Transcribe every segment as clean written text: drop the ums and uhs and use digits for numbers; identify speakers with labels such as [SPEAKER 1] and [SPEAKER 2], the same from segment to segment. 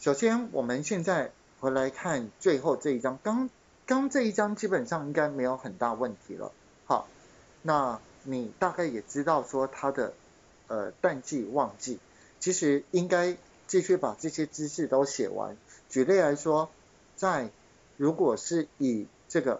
[SPEAKER 1] 首先我们现在回来看最后这一章，刚这一章基本上应该没有很大问题了。好，那你大概也知道说它的淡季旺季，其实应该继续把这些知识都写完。举例来说，如果是以这个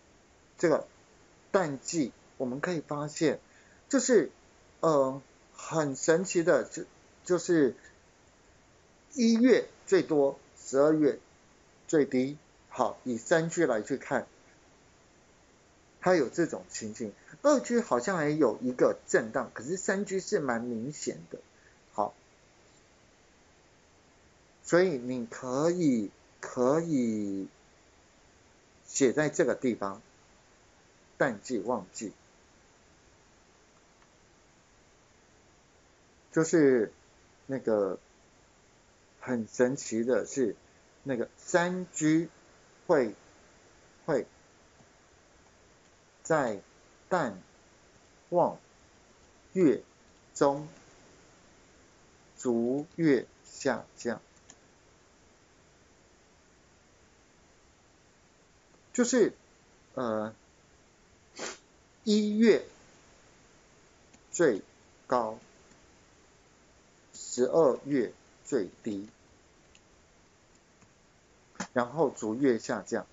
[SPEAKER 1] 淡季，我们可以发现，就是很神奇的，就是1月最多，12月最低。好，以3居来去看，它有这种情形。2居好像还有一个震荡，可是3居是蛮明显的。好，所以你可以写在这个地方，淡季旺季，就是那个很神奇的是，那个3居会在淡旺月中逐月下降，就是1月最高，12月最低，然后逐月下降。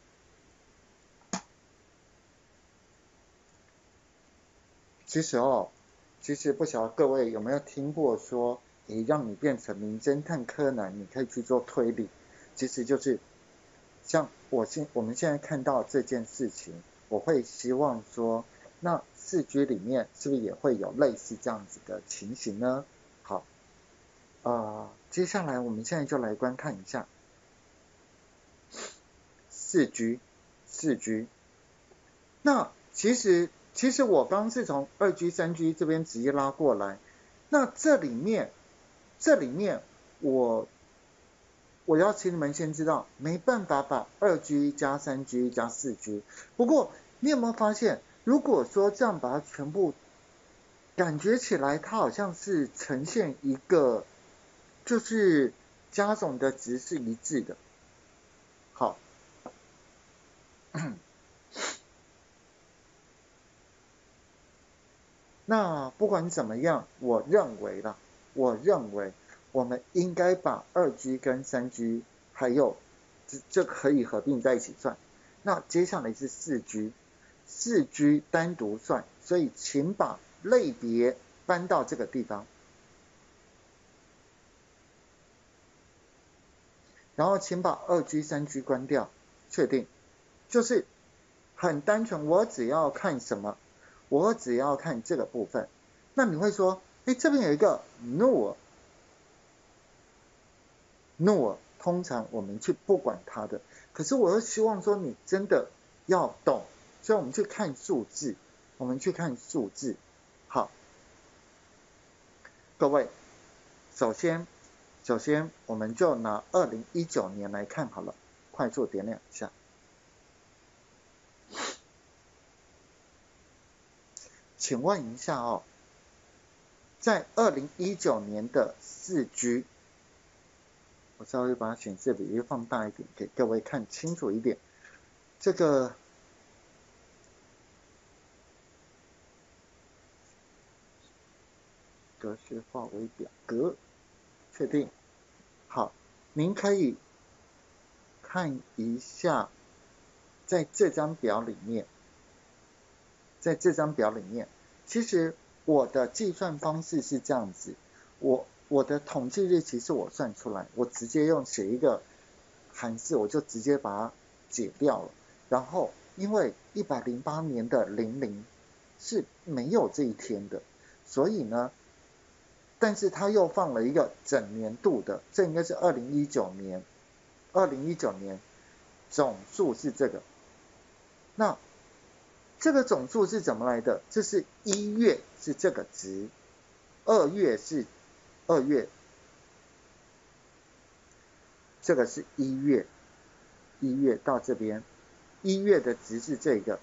[SPEAKER 1] 其实不晓得各位有没有听过说，让你变成名侦探柯南，你可以去做推理。其实就是像我们现在看到这件事情，我会希望说，那4居里面是不是也会有类似这样子的情形呢？好，接下来我们现在就来观看一下4居。那其实我刚是从2居、3居这边直接拉过来，那这里面我要请你们先知道，没办法把2居加3居加4居。不过你有没有发现，如果说这样把它全部感觉起来，它好像是呈现一个就是加总的值是一致的。好。那不管怎么样，我认为我们应该把2居跟3居还有这可以合并在一起算。那接下来是4居单独算，所以请把类别搬到这个地方，然后请把2居、3居关掉，确定，就是很单纯，我只要看什么？我只要看这个部分。那你会说，这边有一个 null， 通常我们去不管它的，可是我又希望说你真的要懂，所以我们去看数字，好，各位，首先我们就拿2019年来看好了，快速点2下。请问一下在2019年的4居，我稍微把显示比例放大一点，给各位看清楚一点。这个格式化为表格，确定。好，您可以看一下，在这张表里面，其实我的计算方式是这样子，我的统计日期是我算出来，我直接用写一个函式，我就直接把它解掉了。然后因为108年的00是没有这一天的，所以呢，但是他又放了一个整年度的，这应该是2019年总数是这个。那这个总数是怎么来的？这是1月是这个值，2月是2月，这个是1月到这边，1月的值是这个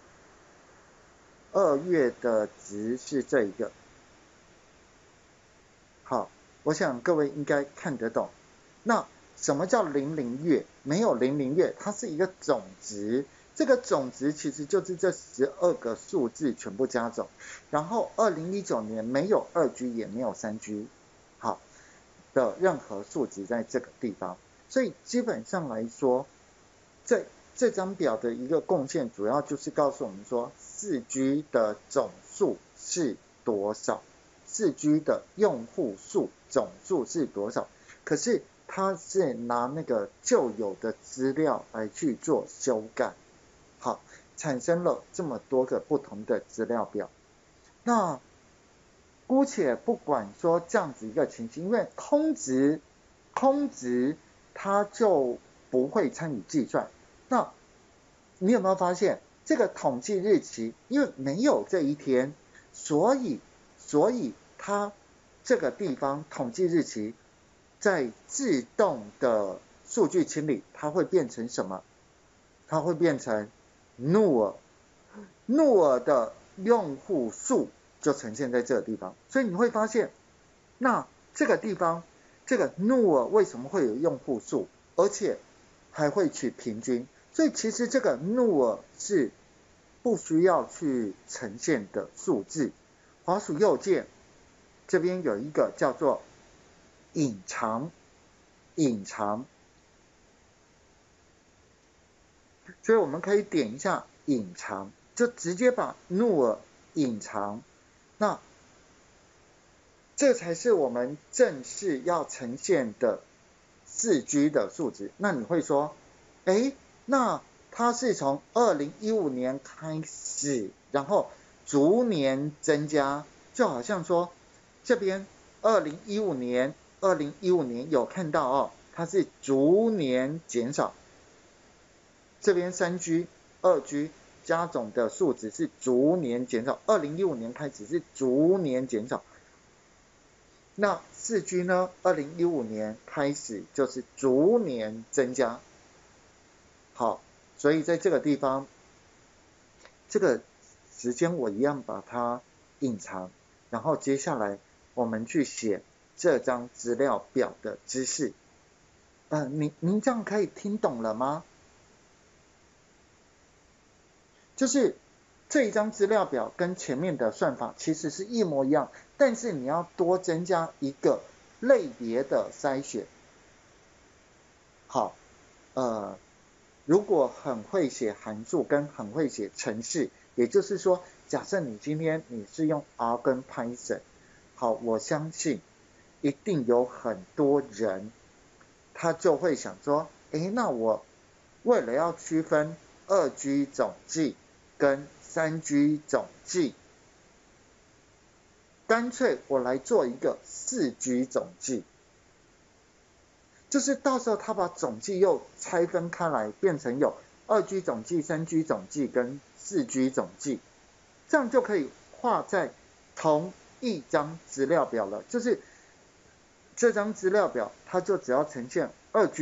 [SPEAKER 1] ，2月的值是这一个。好，我想各位应该看得懂。那什么叫00月？没有00月，它是一个总值。这个总值其实就是这12个数字全部加总。然后2019年没有2G 也没有3G， 好的任何数值在这个地方。所以基本上来说，这张表的一个贡献主要就是告诉我们说 4G 的总数是多少，4G 的用户数总数是多少。可是它是拿那个旧有的资料来去做修改，好，产生了这么多个不同的资料表。那姑且不管说这样子一个情形，因为空值它就不会参与计算。那你有没有发现这个统计日期，因为没有这一天，所以它这个地方统计日期在自动的数据清理，它会变成什么？它会变成努尔的用户数就呈现在这个地方。所以你会发现，那这个地方这个努尔为什么会有用户数，而且还会取平均？所以其实这个努尔是不需要去呈现的数字。滑鼠右键这边有一个叫做隐藏，所以我们可以点一下隐藏，就直接把努尔隐藏。那这才是我们正式要呈现的 4G 的数值。那你会说，那它是从2015年开始，然后逐年增加，就好像说这边2015年有看到哦，它是逐年减少。这边3G、2G 加总的数值是逐年减少，2015年开始是逐年减少。那 4G 呢？2015年开始就是逐年增加。好，所以在这个地方，这个时间我一样把它隐藏，然后接下来我们去写这张资料表的知识。您这样可以听懂了吗？就是这一张资料表跟前面的算法其实是一模一样，但是你要多增加一个类别的筛选。好，如果很会写函数跟很会写程式，也就是说，假设你今天你是用 R 跟 Python， 好，我相信一定有很多人他就会想说，那我为了要区分2G 总计跟3G 总计，干脆我来做一个4G 总计，就是到时候他把总计又拆分开来，变成有2G 总计、3G 总计跟4G 总计，这样就可以画在同一张资料表了。就是这张资料表，它就只要呈现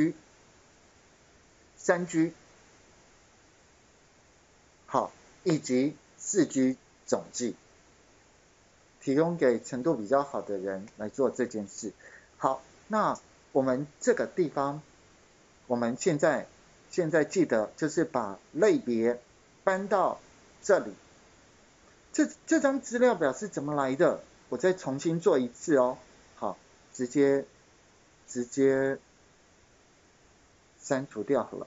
[SPEAKER 1] 2G、3G， 好，以及4G 总计，提供给程度比较好的人来做这件事。好，那我们这个地方，我们现在记得就是把类别搬到这里。这张资料表是怎么来的？我再重新做一次哦。好，直接删除掉好了。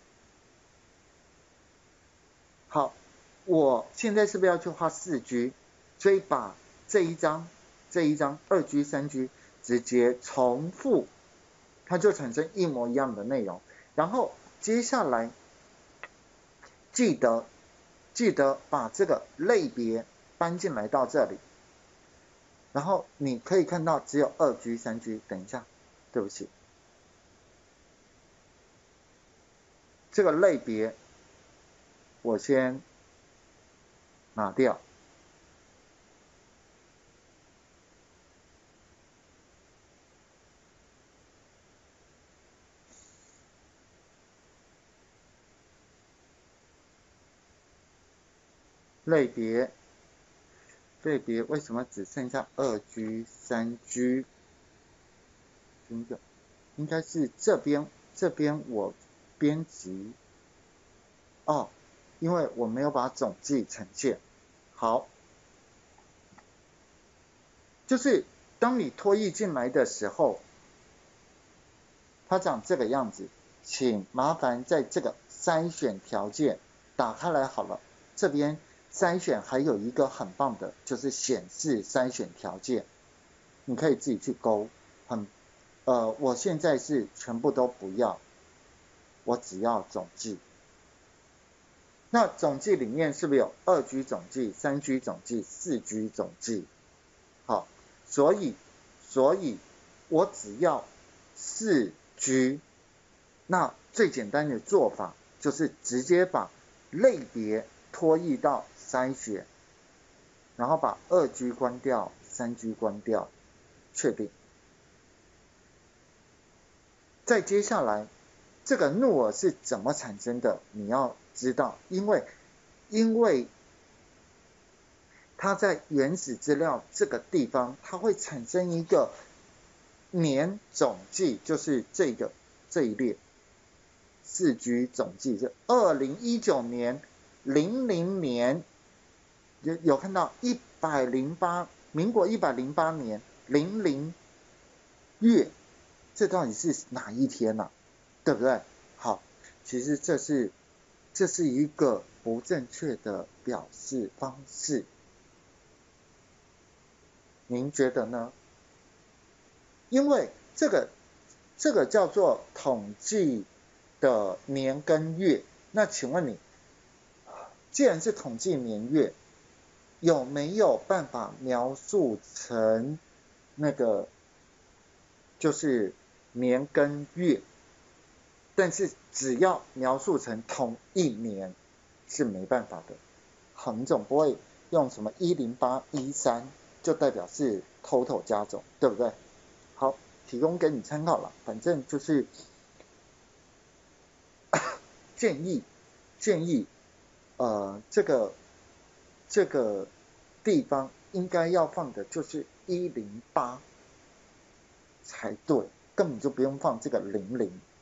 [SPEAKER 1] 好，我现在是不是要去画4G？所以把这一张2G、3G 直接重复，它就产生一模一样的内容。然后接下来记得把这个类别搬进来到这里，然后你可以看到只有2G、3G。等一下，对不起，这个类别我先拿掉。类别为什么只剩下2G、3G？应该是这边这边我编辑因为我没有把总计呈现好，就是当你拖曳进来的时候，它长这个样子，请麻烦在这个筛选条件打开来好了，这边筛选还有一个很棒的，就是显示筛选条件，你可以自己去勾，我现在是全部都不要，我只要总计。那总计里面是不是有2G 总计、3G 总计、4G 总计？好，所以我只要4G，那最简单的做法就是直接把类别拖曳到筛选，然后把2G 关掉，3G 关掉，确定。再接下来，这个怒耳是怎么产生的？你要知道，因为它在原始资料这个地方，它会产生一个年总计，就是这一列4G 总计是2019年00年，有看到108，民国108年00月，这到底是哪一天啊？对不对？好，其实这是一个不正确的表示方式，您觉得呢？因为这个叫做统计的年跟月，那请问你，既然是统计年月，有没有办法描述成那个就是年跟月？但是只要描述成同一年是没办法的，好，你总不会用什么10813就代表是 total 加总，对不对？好，提供给你参考了，反正就是建议这个地方应该要放的就是108才对，根本就不用放这个00。